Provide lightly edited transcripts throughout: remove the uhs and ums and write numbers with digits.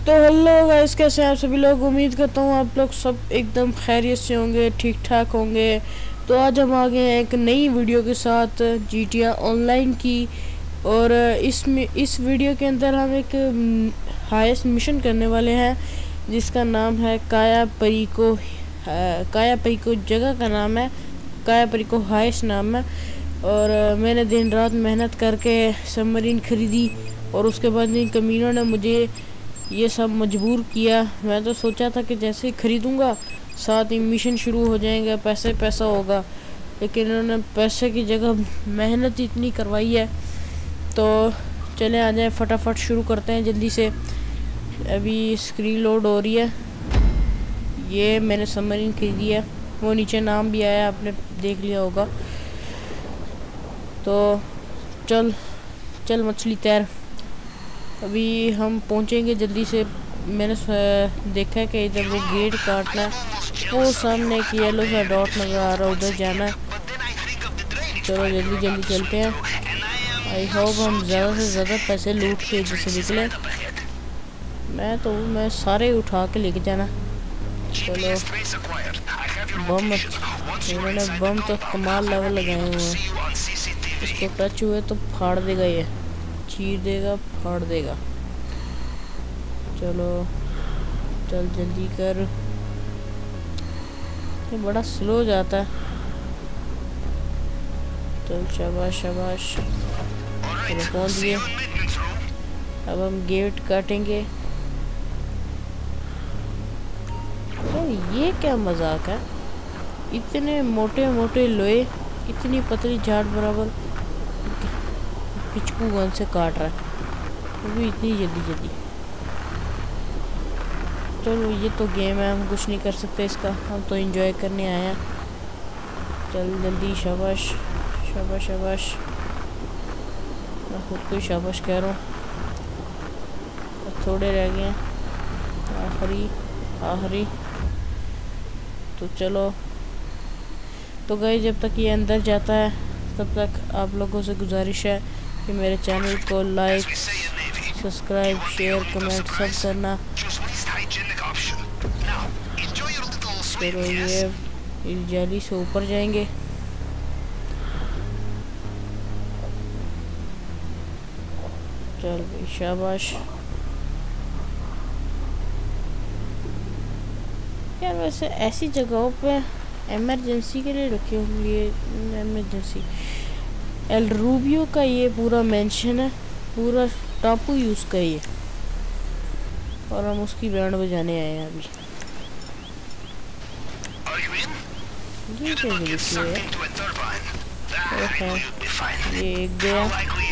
तो hello guys, कैसे हैं आप सभी लोग। उम्मीद करता हूँ आप लोग सब एकदम खैरियत से होंगे, ठीक ठाक होंगे। तो आज हम आ गए हैं एक नई वीडियो के साथ GTA ऑनलाइन की। और इस वीडियो के अंदर हम एक हाईएस्ट मिशन करने वाले हैं जिसका नाम है काया परिको। काया परिको जगह का नाम है, काया परिको हाईएस्ट नाम है। और मैंने दिन रात मेहनत करके सबमरीन खरीदी और उसके बाद इन कमीनों ने मुझे ये सब मजबूर किया। मैं तो सोचा था कि जैसे ही ख़रीदूँगा साथ ही मिशन शुरू हो जाएंगे, पैसे पैसा होगा, लेकिन इन्होंने पैसे की जगह मेहनत इतनी करवाई है। तो चले आ जाए, फटाफट शुरू करते हैं जल्दी से। अभी स्क्रीन लोड हो रही है। ये मैंने सबमरीन खरीदी है, वो नीचे नाम भी आया, आपने देख लिया होगा। तो चल मछली तैर। अभी हम पहुंचेंगे जल्दी से। मैंने देखा है कि इधर वो गेट काटना है, वो सामने एक येलो सा डॉट नज़र आ रहा है, उधर जाना है। चलो जल्दी जल्दी चलते हैं। आई होप हम ज़्यादा से ज़्यादा पैसे लूट के इधर से निकले। मैं सारे उठा के लेके जाना। चलो बम, इन्होंने बम तो कमाल लेवल लगाए हुए हैं। इसको टच हुए तो फाड़ देगा, ये चीर देगा, फाड़ देगा। चलो चल जल्दी कर। ये बड़ा स्लो जाता है। चल शाबाश शाबाश। चलो पहुंच गए। अब हम गेट काटेंगे। तो ये क्या मजाक है, इतने मोटे मोटे लोहे, इतनी पतली झाड़ बराबर पिचकू गन से काट रहा है, वो भी इतनी जल्दी। चलो ये तो गेम है, हम कुछ नहीं कर सकते इसका, हम तो एंजॉय करने आए हैं। चल जल्दी, शाबाश शाबाश शाबाश। मैं खुद को शाबाश कह रहा हूँ। थोड़े रह गए हैं, आखिरी। तो चलो, तो गाइस जब तक ये अंदर जाता है तब तक आप लोगों से गुजारिश है कि मेरे चैनल को लाइक, सब्सक्राइब, शेयर, कमेंट सब करना। चलो ये इस जाली से ऊपर जाएंगे। चल भाई शाबाश। यार वैसे ऐसी जगहों पे इमरजेंसी के लिए रखे होंगे, इमरजेंसी। एल रूबियो का ये पूरा मेंशन है, पूरा टापू यूज़ का ये, और हम उसकी बैंड बजाने आए हैं अभी। ये क्या ये एक गया,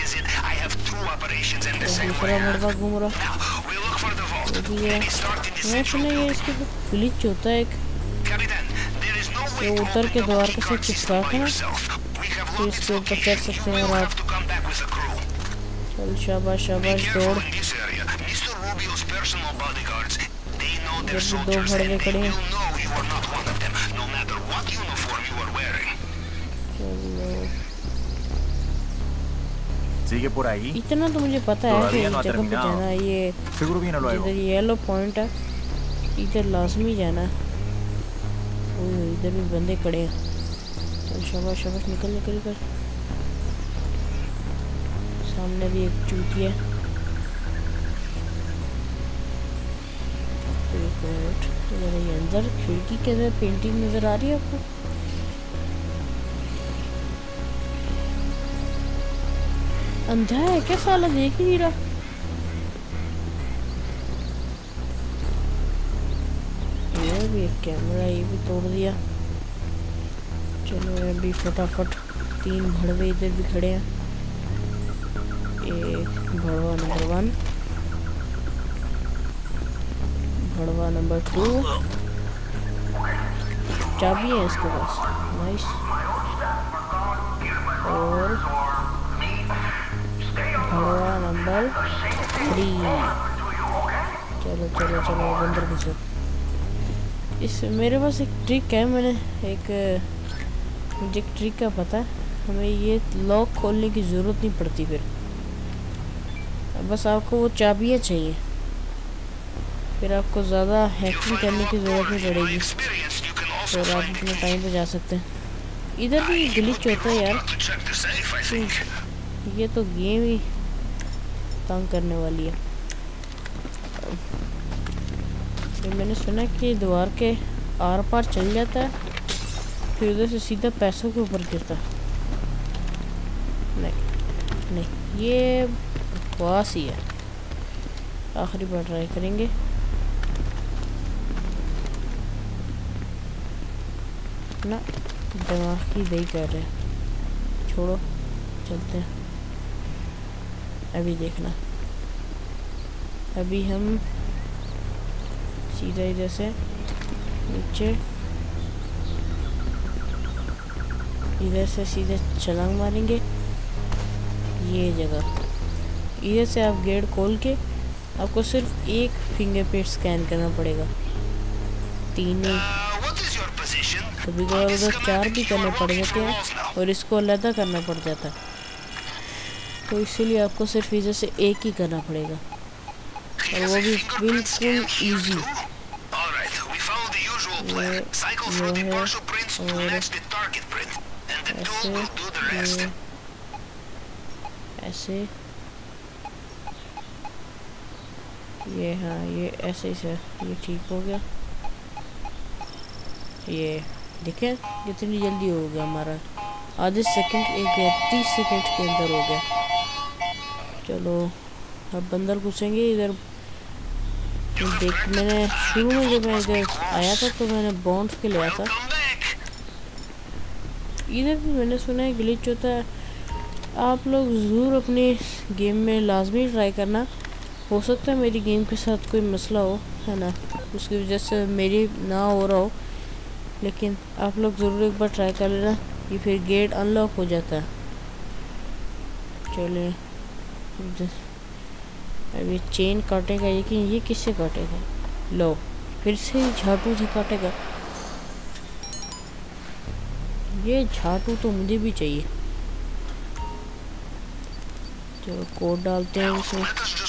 दूसरा मुर्गा घूम रहा, वो भी है। मैं सुना ये इसके ग्लिच होता है एक, ये उतर के द्वार के साथ चिपका के ना तो इसके ऊपर चढ़ सकते हैं आप। चल शाबाश शाबाश, दौड़। जब भी दो भड़के खड़े हैं। इतना तो मुझे पता है कि जगह पे जाना है, ये इधर येलो पॉइंट है, इधर लाजमी जाना है। इधर भी बंदे खड़े हैं। चल शाबाश शाबाश, निकल। सामने भी एक चूतिया है। एक मिनट, ये अंदर खिड़की के अंदर पेंटिंग नजर आ रही है आपको? अंधा है क्या साला, देख ही नहीं रहा। ये भी एक कैमरा, ये भी तोड़ दिया। चलो अभी फटाफट 3 भड़वे इधर भी खड़े हैं। एक भड़वा नंबर 1, भड़वा नंबर 2, चाबी है इसके पास, नाइस। और भड़वा नंबर 3। चलो अंदर घुसो। इस मेरे पास एक ट्रिक है, मुझे एक ट्रिक का पता है। हमें ये लॉक खोलने की ज़रूरत नहीं पड़ती, फिर बस आपको वो चाबियाँ चाहिए। फिर आपको ज़्यादा हैकिंग करने की ज़रूरत नहीं पड़ेगी और आप अपने टाइम पे जा सकते हैं। इधर भी ग्लिच होता है यार, ये तो गेम ही तंग करने वाली है। फिर मैंने सुना कि दीवार के आर पार चल जाता है, फिर उधर से सीधा पैसों के ऊपर गिरता है। नहीं, ये बकवास ही है। आखिरी बार ट्राई करेंगे। ना दिमाग की दही कर रहे हैं, छोड़ो चलते हैं। अभी देखना, अभी हम सीधा इधर से नीचे, इधर से सीधे छलांग मारेंगे। ये जगह, इधर से आप गेट खोल के आपको सिर्फ एक फिंगरप्रिंट स्कैन करना पड़ेगा, 3 ही। कभी कभार उधर 4 भी करने पड़ जाते हैं और इसको अलग करना पड़ जाता है, तो इसीलिए आपको सिर्फ इधर से एक ही करना पड़ेगा और वो भी बिल्कुल ईजी। ये है और ऐसे ये हाँ, ये ऐसे ही से ये ठीक हो गया। ये देखें कितनी जल्दी हो गया हमारा, आधे सेकंड, 30 सेकंड के अंदर हो गया। चलो अब अंदर घुसेंगे। इधर देख, मैंने शुरू में जब मैं इधर आया था तो मैंने बॉन्ड्स के लिया था। इधर भी मैंने सुना है ग्लिच होता है। आप लोग ज़रूर अपने गेम में लाजमी ट्राई करना। हो सकता है मेरी गेम के साथ कोई मसला हो, है ना, उसकी वजह से मेरी ना हो रहा हो, लेकिन आप लोग ज़रूर एक बार ट्राई कर लेना। ये फिर गेट अनलॉक हो जाता है। चलिए अब ये चेन काटेगा, लेकिन ये किससे काटेगा? लो फिर से झाटू से काटेगा। ये झाटू तो मुझे भी चाहिए। चलो कोड डालते हैं इसमें।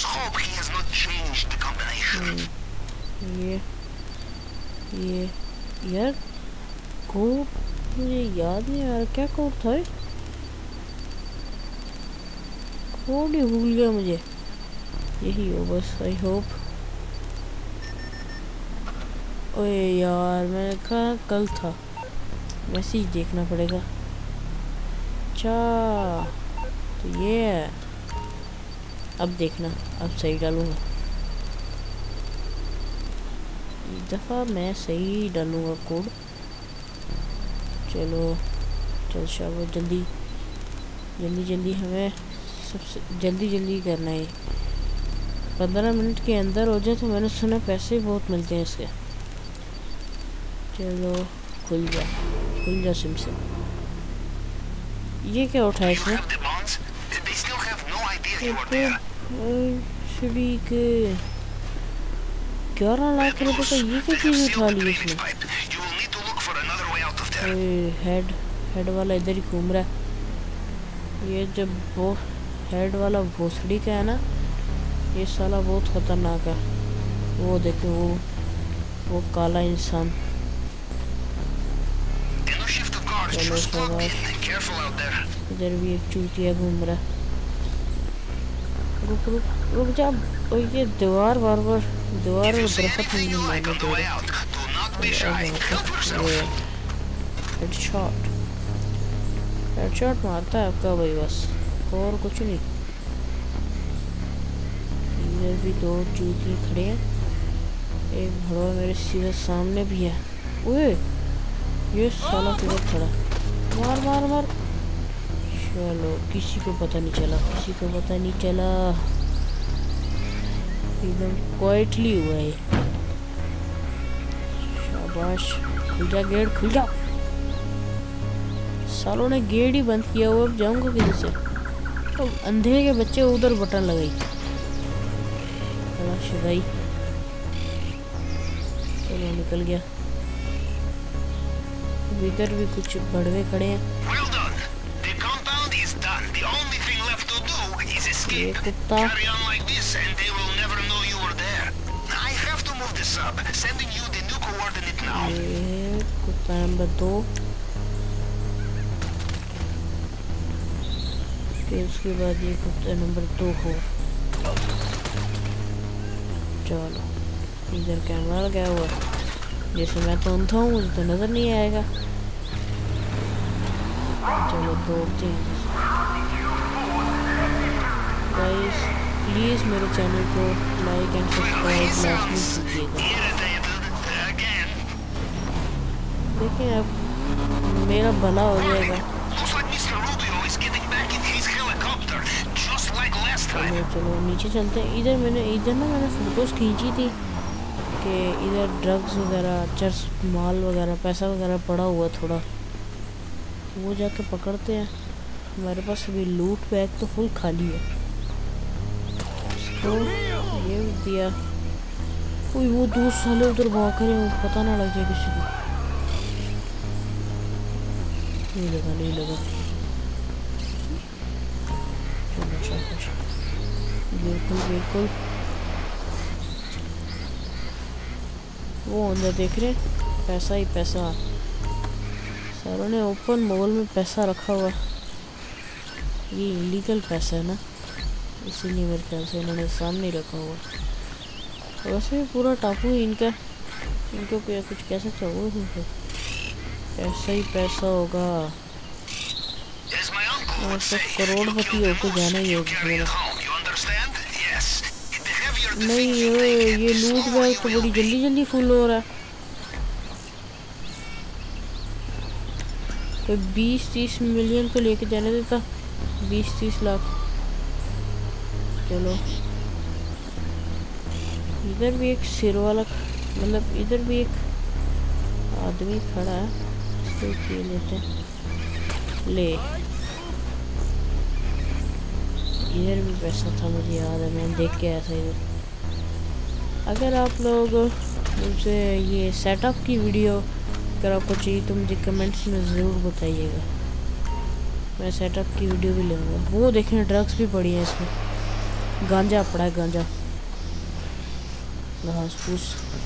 ये यार कोड मुझे याद नहीं आ रहा, क्या कोड था? कोड ही भूल गया मुझे। यही हो बस, आई होप। ओए यार, मैंने कहा कल था, मैसेज देखना पड़ेगा। अच्छा तो ये है, अब देखना, अब सही डालूंगा। इस दफ़ा मैं सही डालूंगा कोड। चलो चल शाबाश, जल्दी जल्दी जल्दी, हमें सबसे जल्दी करना है। 15 मिनट के अंदर हो जाए तो मैंने सुना पैसे बहुत मिलते हैं इसके। चलो खुल जा सिमसिम। ये क्या उठाया इसने? सभी के 11 लाख रुपए का ये क्या चीज़ उठा ली इसने? हेड वाला इधर ही घूम रहा है। ये जब वो हेड वाला भोसड़ी का है ना, ये साला बहुत खतरनाक है। वो देखो, वो काला इंसान। चलो शाबाश। इधर भी एक चूतिया घूम रहा है। रुक जा। और ये दीवार बार दीवार और दरख्त नहीं मारने दे रहे। हेडशॉट मारता है आपका भाई, बस और कुछ नहीं। इधर भी 2 चूतिए खड़े हैं, एक भड़वा मेरे सीधे सामने भी है। ओए ये साला किधर खड़ा? मार। चलो किसी को पता नहीं चला, एकदम क्वाइटली हुआ है। शाबाश, खुल जा गेट, खुल जा। सालों ने गेट ही बंद किया हुआ, अब जाऊंगा किधर से? तो अंधे के बच्चे उधर बटन लगाई। चलो निकल गया। इधर भी कुछ बड़वे खड़े हैं। ये कुत्ता ये कुत्ता नंबर 2, फिर उसके बाद ये कुत्ता नंबर 2 हो। चलो इधर कैमरा लगा हुआ, जैसे मैं तो उनता हूँ मुझे तो नज़र नहीं आएगा। चलो दौड़ते हैं। गाइस प्लीज़ मेरे चैनल को लाइक एंड सब्सक्राइब लाजमी कीजिएगा। देखिए अब मेरा भला हो जाएगा। चलो नीचे चलते हैं। इधर ना मैंने फ़ोटोज़ खींची थी कि इधर ड्रग्स वगैरह, चर्स माल वगैरह, पैसा वगैरह पड़ा हुआ थोड़ा, वो जाके पकड़ते हैं। हमारे पास अभी लूट बैग तो फुल खाली है। इसको ये दिया। कोई वो दोस्त साले उधर भाग रहे हैं, पता ना लग जाए किसी को। नहीं लगा। चलो शाबाश, बिल्कुल। वो अंदर देख रहे, पैसा ही पैसा। सारों ने ओपन मॉल में पैसा रखा हुआ। ये इलीगल पैसा है ना, इसीलिए मेरे ख्याल से इन्होंने सामने रखा हुआ। वैसे भी पूरा टापू ही इनका, इनको कुछ कह सकते हो, पैसा ही पैसा होगा। और तो करोड़पति होकर जाना ही होगा। नहीं ये लूट बैग तो बड़ी जल्दी फुल हो रहा है। तो 20-30 मिलियन को लेके जाने देता, 20-30 लाख। चलो इधर भी एक सिर वाला, मतलब इधर भी एक आदमी खड़ा है, इसको पी लेते हैं। ले इधर भी पैसा था, मुझे याद है, मैंने देख के आया था इधर। अगर आप लोग मुझसे ये सेटअप की वीडियो अगर आपको चाहिए तो मुझे कमेंट्स में ज़रूर बताइएगा, मैं सेटअप की वीडियो भी लूँगा। वो देखें ड्रग्स भी पड़ी है इसमें, गांजा पड़ा है, गांजा, घास फूस।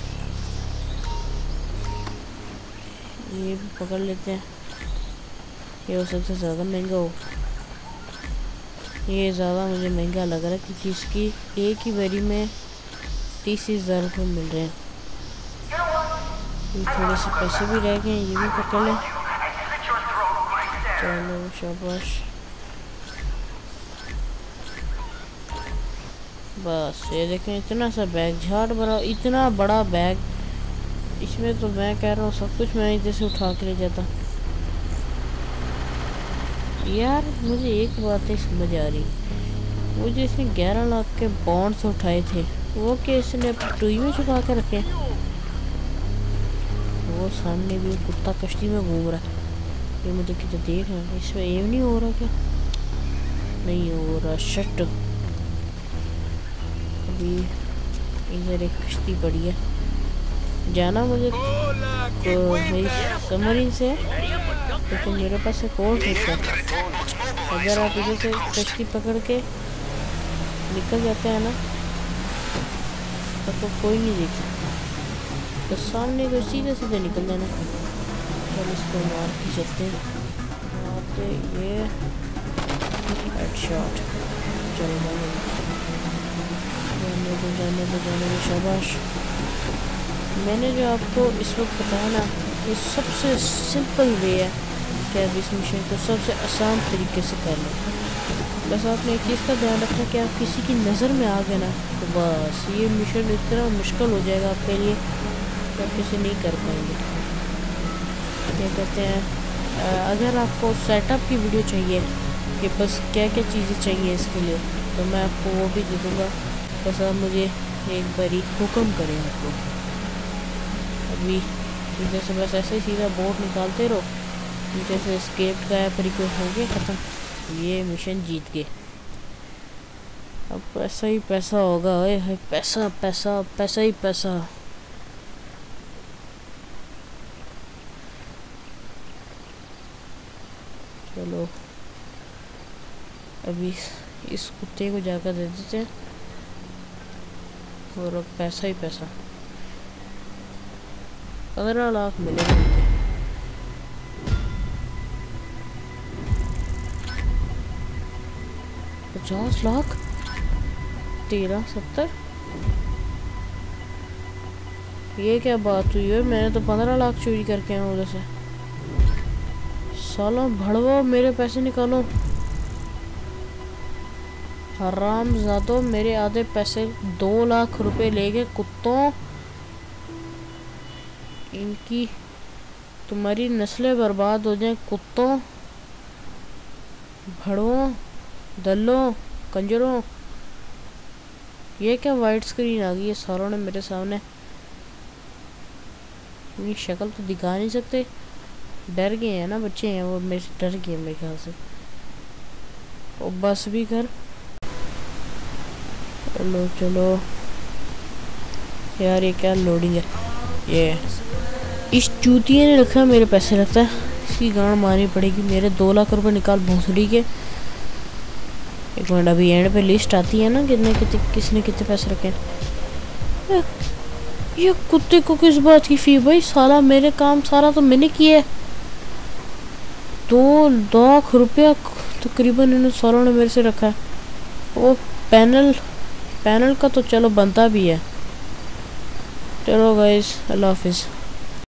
ये भी पकड़ लेते हैं। ये हो सकता है ज़्यादा महंगा हो, ये ज़्यादा मुझे महंगा लग रहा है क्योंकि इसकी एक ही बारी में 30,000 रुपये मिल रहे हैं। थोड़े से पैसे भी रह गए, ये भी पकड़ लें। चलो शाबाश, बस ये देखें इतना सा बैग, झाड़ भरा इतना बड़ा बैग, इसमें तो मैं कह रहा हूँ सब कुछ मैं इधर से उठा के ले जाता। यार मुझे एक बात नहीं समझ आ रही, मुझे इसने 11 लाख के बॉन्ड्स उठाए थे, वो कैसे ने टुई में छुपा के रखे। वो सामने भी कुत्ता कश्ती में घूम रहा है, ये मुझे किधर देख रहा है, इसमें एम नहीं हो रहा क्या? नहीं हो रहा। शट, अभी इधर एक कश्ती पड़ी है, जाना मुझे मेरी समरीन से, लेकिन मेरे पास एक और ट्रिक है। अगर आप इधर से कश्ती पकड़ के निकल जाते हैं ना तो कोई नहीं देख सकता, तो सामने को सीधे निकल जाना। चल इसको मार के चलते हैं, मारते ये हेडशॉट। चलो जाने दो शाबाश। मैंने जो आपको इस वक्त बताया ना, ये सबसे सिंपल वे है कि आप इस मिशन को सबसे आसान तरीके से कर लें। बस आपने एक चीज़ का ध्यान रखना कि आप किसी की नज़र में आ गए ना तो बस ये मिशन इतना मुश्किल हो जाएगा आपके लिए कि आप किसी नहीं कर पाएंगे। क्या कहते हैं, अगर आपको सेटअप की वीडियो चाहिए कि बस क्या क्या चीज़ें चाहिए इसके लिए, तो मैं आपको वो भी दे दूँगा। बस आप मुझे एक बारी हुक्म करें आपको। अभी जैसे बस ऐसे ही सीधा बोट निकालते रहो, जैसे एस्केप का पर हो गया ख़त्म, ये मिशन जीत गए। अब पैसा ही पैसा होगा, है पैसा पैसा पैसा ही पैसा। चलो अभी इस कुत्ते को जाकर दे देते हैं, और अब पैसा ही पैसा। 15 लाख मिलेंगे मुझे। 50 लाख 13 70। ये क्या बात हुई है? मैंने तो 15 लाख चोरी करके आया उधर से। साला भड़वा, मेरे पैसे निकालो। हरामजादो, मेरे आधे पैसे 2 लाख रुपए ले गए कुत्तों। इनकी तुम्हारी नस्लें बर्बाद हो जाएं कुत्तों, भड़वों, दल्लों, कंजरों। ये क्या वाइट स्क्रीन आ गई है सारों ने मेरे सामने। अपनी शक्ल तो दिखा नहीं सकते, डर गए हैं ना, बच्चे हैं वो, मेरे से डर गए मेरे ख्याल से। और बस भी कर। चलो चलो यार, ये क्या लोडिंग है? ये इस चूतिए ने रखा मेरे पैसे, लगता है इसकी गांड मारनी पड़ेगी। मेरे 2 लाख रुपए निकाल भोसड़ी के। एक मिनट, अभी एंड पे लिस्ट आती है ना कितने कितने किसने कितने पैसे रखे। ये कुत्ते को किस बात की फी भाई? साला मेरे काम सारा तो मैंने किया है। 2 लाख रुपया तकरीबन इन सारों ने मेरे से रखा है। वो पैनल का तो चलो बनता भी है। चलो गाइस, अल्लाह हाफिज़।